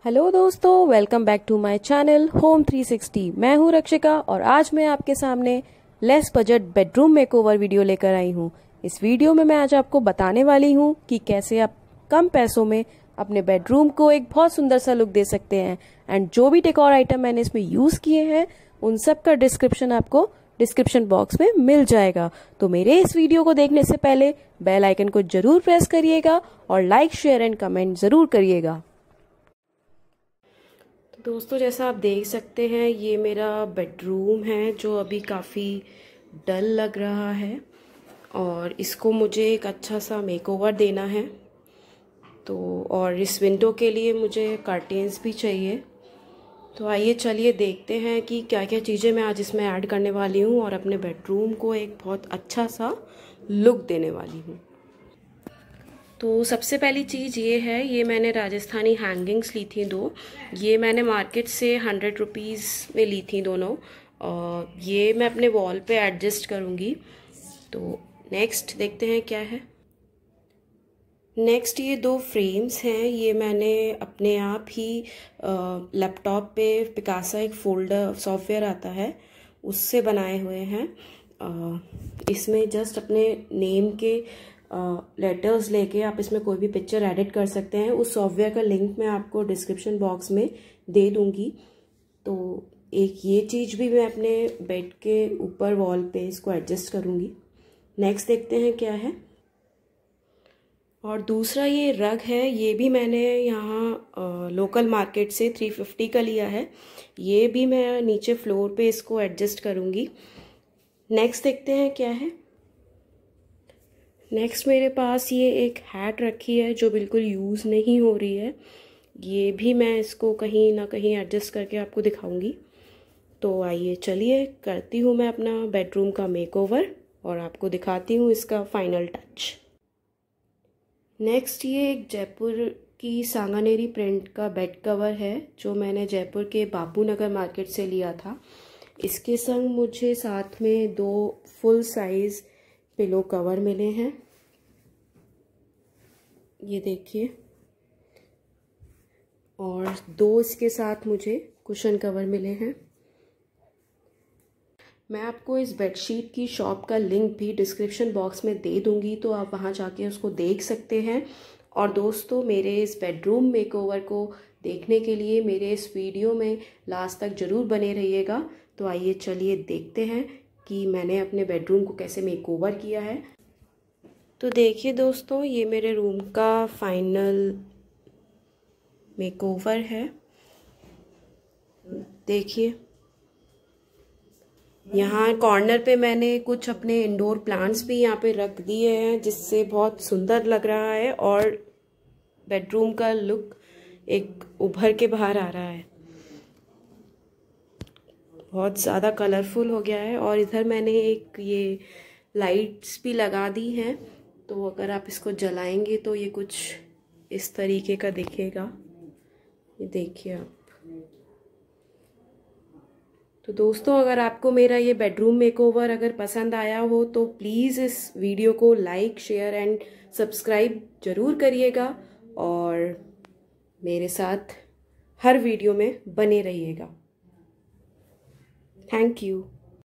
Hello दोस्तों, welcome back to my channel home 360। मैं हूं रक्षिका और आज मैं आपके सामने less budget bedroom makeover video लेकर आई हूं। इस वीडियो में मैं आज आपको बताने वाली हूं कि कैसे आप कम पैसों में अपने बेडरूम को एक बहुत सुंदर सा लुक दे सकते हैं। एंड जो भी डेकोर आइटम मैंने इसमें यूज किए हैं उन सब का डिस्क्रिप्शन आपको डिस्क्रिप्शन बॉक्स में मिल जाएगा। तो मेरे इस वीडियो को देखने से पहले बेल आइकन को जरूर प्रेस करिएगा और लाइक, शेयर एंड कमेंट जरूर करिएगा। दोस्तों, जैसा आप देख सकते हैं ये मेरा बेडरूम है जो अभी काफ़ी डल लग रहा है और इसको मुझे एक अच्छा सा मेकओवर देना है। तो और इस विंडो के लिए मुझे कर्टेन्स भी चाहिए। तो आइए चलिए देखते हैं कि क्या क्या चीज़ें मैं आज इसमें ऐड करने वाली हूँ और अपने बेडरूम को एक बहुत अच्छा सा लुक देने वाली हूँ। तो सबसे पहली चीज़ ये है, ये मैंने राजस्थानी हैंगिंग्स ली थी 2। ये मैंने मार्केट से 100 रुपीज़ में ली थी दोनों। और ये मैं अपने वॉल पे एडजस्ट करूँगी। तो नेक्स्ट देखते हैं क्या है। नेक्स्ट ये 2 फ्रेम्स हैं, ये मैंने अपने आप ही लैपटॉप पे पिकासा एक फोल्डर सॉफ्टवेयर आता है उससे बनाए हुए हैं। इसमें जस्ट अपने नेम के लेटर्स लेके आप इसमें कोई भी पिक्चर एडिट कर सकते हैं। उस सॉफ्टवेयर का लिंक मैं आपको डिस्क्रिप्शन बॉक्स में दे दूंगी। तो एक ये चीज़ भी मैं अपने बेड के ऊपर वॉल पे इसको एडजस्ट करूंगी। नेक्स्ट देखते हैं क्या है। और दूसरा ये रग है, ये भी मैंने यहाँ लोकल मार्केट से 350 का लिया है। ये भी मैं नीचे फ्लोर पे इसको एडजस्ट करूंगी। नेक्स्ट देखते हैं क्या है। नेक्स्ट मेरे पास ये एक हैट रखी है जो बिल्कुल यूज़ नहीं हो रही है। ये भी मैं इसको कहीं ना कहीं एडजस्ट करके आपको दिखाऊंगी। तो आइए चलिए करती हूँ मैं अपना बेडरूम का मेकओवर और आपको दिखाती हूँ इसका फाइनल टच। नेक्स्ट ये एक जयपुर की सांगानेरी प्रिंट का बेड कवर है जो मैंने जयपुर के बापू नगर मार्केट से लिया था। इसके संग मुझे साथ में 2 फुल साइज़ पिलो कवर मिले हैं, ये देखिए। और 2 इसके साथ मुझे कुशन कवर मिले हैं। मैं आपको इस बेडशीट की शॉप का लिंक भी डिस्क्रिप्शन बॉक्स में दे दूंगी, तो आप वहां जाके उसको देख सकते हैं। और दोस्तों, मेरे इस बेडरूम मेकओवर को देखने के लिए मेरे इस वीडियो में लास्ट तक ज़रूर बने रहिएगा। तो आइए चलिए देखते हैं कि मैंने अपने बेडरूम को कैसे मेकओवर किया है। तो देखिए दोस्तों, ये मेरे रूम का फाइनल मेकओवर है। देखिए यहाँ कॉर्नर पे मैंने कुछ अपने इंडोर प्लांट्स भी यहाँ पे रख दिए हैं जिससे बहुत सुंदर लग रहा है और बेडरूम का लुक एक उभर के बाहर आ रहा है। बहुत ज़्यादा कलरफुल हो गया है। और इधर मैंने एक ये लाइट्स भी लगा दी हैं, तो अगर आप इसको जलाएंगे तो ये कुछ इस तरीके का दिखेगा। ये देखिए आप। तो दोस्तों, अगर आपको मेरा ये बेडरूम मेकओवर अगर पसंद आया हो तो प्लीज़ इस वीडियो को लाइक, शेयर एंड सब्सक्राइब ज़रूर करिएगा और मेरे साथ हर वीडियो में बने रहिएगा। Thank you.